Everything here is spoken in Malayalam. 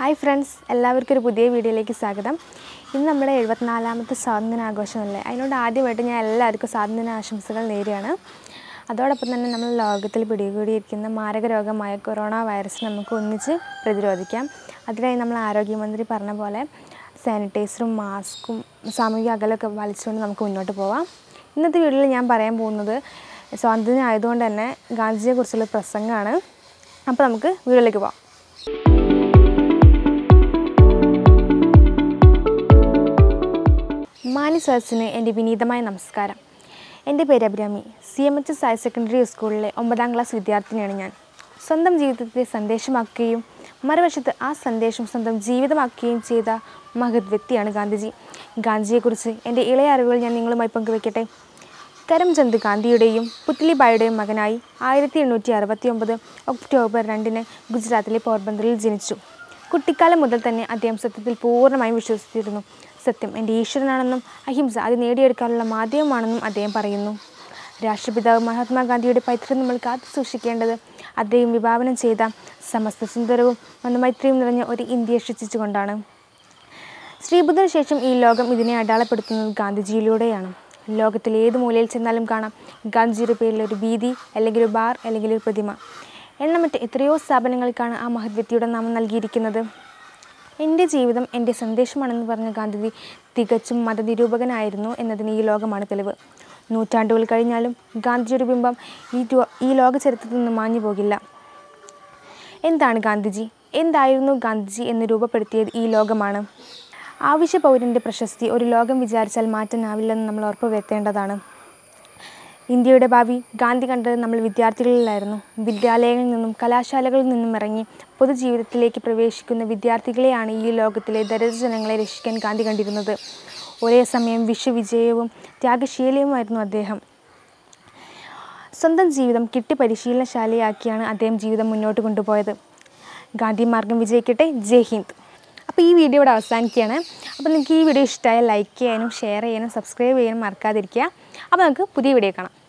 Hi friends, എല്ലാവർക്കും ഒരു പുതിയ വീഡിയോയിലേക്ക് സ്വാഗതം. ഇന്ന് നമ്മുടെ 74ാമത്തെ സ്വാതന്ത്ര്യാഘോഷമല്ലേ. അതിനോട് ആദ്യമായിട്ട് ഞാൻ എല്ലാവർക്കും സ്വാതന്ത്ര്യ ആശംസകൾ നേരുകയാണ്. അതോടൊപ്പം തന്നെ നമ്മൾ ലോകത്തിൽ പിടികൂടിയിരിക്കുന്ന മാരക രോഗമായ കൊറോണ വൈറസിനെ നമുക്ക് ഒന്നിച്ച് പ്രതിരോധിക്കാം. അതിനായി നമ്മൾ ആരോഗ്യമന്ത്രി പറഞ്ഞ പോലെ സാനിറ്റൈസറും മാസ്കും സാമൂഹിക അകലമൊക്കെ പാലിച്ചുകൊണ്ട് നമുക്ക് മുന്നോട്ട് പോവാം. ഇന്നത്തെ വീഡിയോയിൽ ഞാൻ പറയാൻ പോകുന്നത് സ്വാതന്ത്ര്യം ആയതുകൊണ്ട് തന്നെ ഗാന്ധിജിയെക്കുറിച്ചുള്ള പ്രസംഗമാണ്. അപ്പോൾ നമുക്ക് വീഡിയോയിലേക്ക് പോവാം. മാന്യ സദസ്സിന് എൻ്റെ വിനീതമായ നമസ്കാരം. എൻ്റെ പേര് അഭിരാമി. CMHS ഹയർ സെക്കൻഡറി സ്കൂളിലെ 9ാം ക്ലാസ് വിദ്യാർത്ഥിനിയാണ് ഞാൻ. സ്വന്തം ജീവിതത്തെ സന്ദേശമാക്കുകയും മറുവശത്ത് ആ സന്ദേശം സ്വന്തം ജീവിതമാക്കുകയും ചെയ്ത മഹത് വ്യക്തിയാണ് ഗാന്ധിജി. ഗാന്ധിജിയെക്കുറിച്ച് എൻ്റെ ഇളയ അറിവുകൾ ഞാൻ നിങ്ങളുമായി പങ്കുവയ്ക്കട്ടെ. കരംചന്ദ് ഗാന്ധിയുടെയും പുത്ലിബായിയുടെയും മകനായി 1869 ഒക്ടോബർ 2 ഗുജറാത്തിലെ പോർബന്തറിൽ ജനിച്ചു. കുട്ടിക്കാലം മുതൽ തന്നെ അദ്ദേഹം സത്യത്തിൽ പൂർണ്ണമായും വിശ്വസിച്ചിരുന്നു. സത്യം എൻ്റെ ഈശ്വരനാണെന്നും അഹിംസ അത് നേടിയെടുക്കാനുള്ള മാധ്യമമാണെന്നും അദ്ദേഹം പറയുന്നു. രാഷ്ട്രപിതാവ് മഹാത്മാഗാന്ധിയുടെ പൈതൃകം നമ്മൾ കാത്തു സൂക്ഷിക്കേണ്ടത് അദ്ദേഹം വിഭാവനം ചെയ്ത സമസ്ത സുന്ദരവും മൈത്രിയും നിറഞ്ഞ ഒരു ഇന്ത്യയെ സൃഷ്ടിച്ചുകൊണ്ടാണ്. ശ്രീബുദ്ധന് ശേഷം ഈ ലോകം ഇതിനെ അടയാളപ്പെടുത്തുന്നത് ഗാന്ധിജിയിലൂടെയാണ്. ലോകത്തിലെ ഏത് മൂലയിൽ ചെന്നാലും കാണാം ഗാന്ധിജിയുടെ പേരിൽ ഒരു വീഥി, അല്ലെങ്കിൽ ഒരു ബാർ, അല്ലെങ്കിൽ ഒരു പ്രതിമ. എണ്ണമറ്റ എത്രയോ സ്ഥാപനങ്ങൾക്കാണ് ആ മഹത് വ്യക്തിയുടെ നാമം നൽകിയിരിക്കുന്നത്. എൻ്റെ ജീവിതം എൻ്റെ സന്ദേശമാണെന്ന് പറഞ്ഞ ഗാന്ധിജി തികച്ചും മതനിരൂപകനായിരുന്നു എന്നതിന് ഈ ലോകമാണ് തെളിവ്. നൂറ്റാണ്ടുകൾ കഴിഞ്ഞാലും ഗാന്ധിജിയുടെ ബിംബം ഈ ലോക ചരിത്രത്തിൽ നിന്ന് മാഞ്ഞു പോകില്ല. എന്താണ് ഗാന്ധിജി? എന്തായിരുന്നു ഗാന്ധിജി എന്ന് രൂപപ്പെടുത്തിയത് ഈ ലോകമാണ്. ആവശ്യ പൗരൻ്റെ പ്രശസ്തി ഒരു ലോകം വിചാരിച്ചാൽ മാറ്റാനാവില്ലെന്ന് നമ്മൾ ഉറപ്പുവരുത്തേണ്ടതാണ്. ഇന്ത്യയുടെ ഭാവി ഗാന്ധി കണ്ടത് നമ്മൾ വിദ്യാർത്ഥികളിലായിരുന്നു. വിദ്യാലയങ്ങളിൽ നിന്നും കലാശാലകളിൽ നിന്നും ഇറങ്ങി പൊതുജീവിതത്തിലേക്ക് പ്രവേശിക്കുന്ന വിദ്യാർത്ഥികളെയാണ് ഈ ലോകത്തിലെ ദരിദ്രജനങ്ങളെ രക്ഷിക്കാൻ ഗാന്ധി കണ്ടിരുന്നത്. ഒരേ സമയം വിശ്വവിജയവും ത്യാഗശീലവുമായിരുന്നു അദ്ദേഹം. സ്വന്തം ജീവിതം കിട്ടി പരിശീലനശാലയാക്കിയാണ് അദ്ദേഹം ജീവിതം മുന്നോട്ട് കൊണ്ടുപോയത്. ഗാന്ധി മാർഗം വിജയിക്കട്ടെ. ജയ് ഹിന്ദ്. അപ്പോൾ ഈ വീഡിയോ ഇവിടെ അവസാനിക്കുകയാണ്. അപ്പോൾ നിങ്ങൾക്ക് ഈ വീഡിയോ ഇഷ്ടമായാൽ ലൈക്ക് ചെയ്യാനും ഷെയർ ചെയ്യാനും സബ്സ്ക്രൈബ് ചെയ്യാനും മറക്കാതിരിക്കുക. അപ്പോൾ നമുക്ക് പുതിയ വീഡിയോ കാണാം.